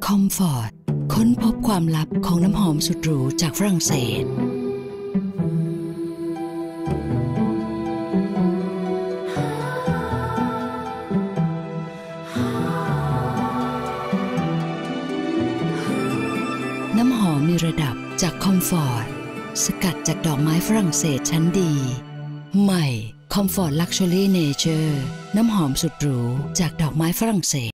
คอมฟอร์ตค้นพบความลับของน้ำหอมสุดหรูจากฝรั่งเศสน้ำหอมมีระดับจากคอมฟอร์ตสกัดจากดอกไม้ฝรั่งเศสชั้นดีใหม่คอมฟอร์ตลักชัวรี่เนเจอร์น้ำหอมสุดหรูจากดอกไม้ฝรั่งเศส